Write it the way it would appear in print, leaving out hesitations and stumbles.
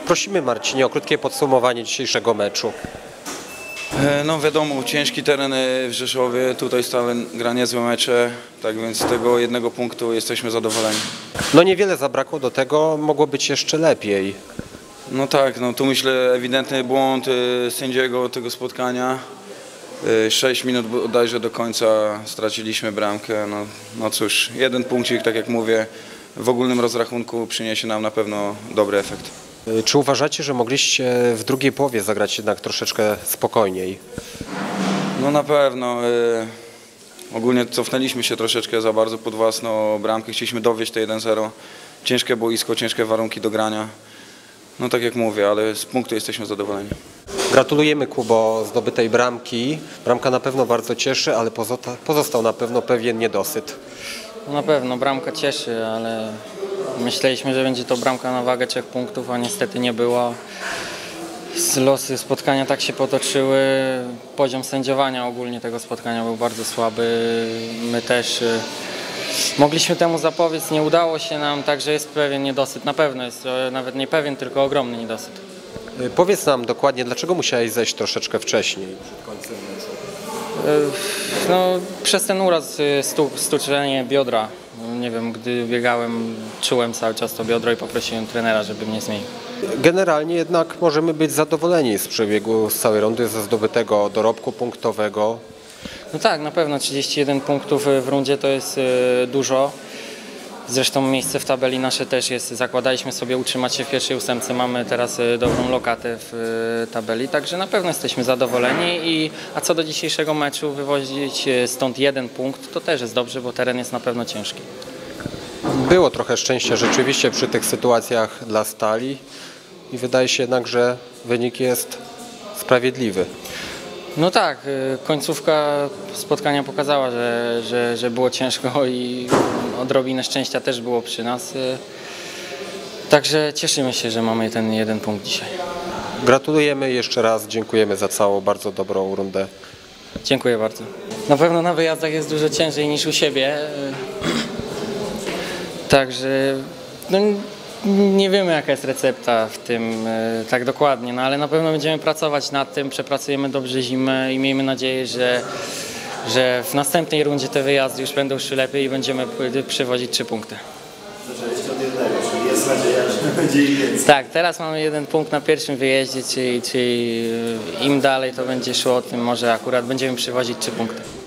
Prosimy Marcinie o krótkie podsumowanie dzisiejszego meczu. No wiadomo, ciężki teren w Rzeszowie, tutaj stale gra niezłe mecze, tak więc z tego jednego punktu jesteśmy zadowoleni. No niewiele zabrakło do tego, mogło być jeszcze lepiej. No tak, no tu myślę ewidentny błąd sędziego tego spotkania. 6 minut bodajże do końca straciliśmy bramkę, no cóż, jeden punkcik, tak jak mówię, w ogólnym rozrachunku przyniesie nam na pewno dobry efekt. Czy uważacie, że mogliście w drugiej połowie zagrać jednak troszeczkę spokojniej? No na pewno. Ogólnie cofnęliśmy się troszeczkę za bardzo pod własną bramkę. Chcieliśmy dowieść te 1-0. Ciężkie boisko, ciężkie warunki do grania. No tak jak mówię, ale z punktu jesteśmy zadowoleni. Gratulujemy Kubo zdobytej bramki. Bramka na pewno bardzo cieszy, ale pozostał na pewno pewien niedosyt. Na pewno bramka cieszy, ale myśleliśmy, że będzie to bramka na wagę 3 punktów, a niestety nie było. Losy spotkania tak się potoczyły. Poziom sędziowania ogólnie tego spotkania był bardzo słaby. My też mogliśmy temu zapobiec, nie udało się nam, także jest pewien niedosyt. Na pewno jest nawet nie pewien, tylko ogromny niedosyt. Powiedz nam dokładnie, dlaczego musiałeś zejść troszeczkę wcześniej przed końcem meczu? No, przez ten uraz, stuczenie biodra. Nie wiem, gdy biegałem, czułem cały czas to biodro i poprosiłem trenera, żeby mnie zmienił. Generalnie jednak możemy być zadowoleni z przebiegu, z całej rundy, ze zdobytego dorobku punktowego. No tak, na pewno 31 punktów w rundzie to jest dużo. Zresztą miejsce w tabeli nasze też jest, zakładaliśmy sobie utrzymać się w pierwszej 8, mamy teraz dobrą lokatę w tabeli, także na pewno jesteśmy zadowoleni. A co do dzisiejszego meczu, wywozić stąd 1 punkt, to też jest dobrze, bo teren jest na pewno ciężki. Było trochę szczęścia rzeczywiście przy tych sytuacjach dla Stali i wydaje się jednak, że wynik jest sprawiedliwy. No tak, końcówka spotkania pokazała, że było ciężko i odrobinę szczęścia też było przy nas. Także cieszymy się, że mamy ten 1 punkt dzisiaj. Gratulujemy jeszcze raz, dziękujemy za całą bardzo dobrą rundę. Dziękuję bardzo. Na pewno na wyjazdach jest dużo ciężej niż u siebie. Także no, nie wiemy, jaka jest recepta w tym tak dokładnie, no ale na pewno będziemy pracować nad tym, przepracujemy dobrze zimę i miejmy nadzieję, że w następnej rundzie te wyjazdy już będą szły lepiej i będziemy przywozić 3 punkty. Zaczęliście od jednego, czyli jest nadzieja, że będzie ich więcej. Tak, teraz mamy 1 punkt na pierwszym wyjeździe, czyli im dalej to będzie szło, tym może akurat będziemy przywozić 3 punkty.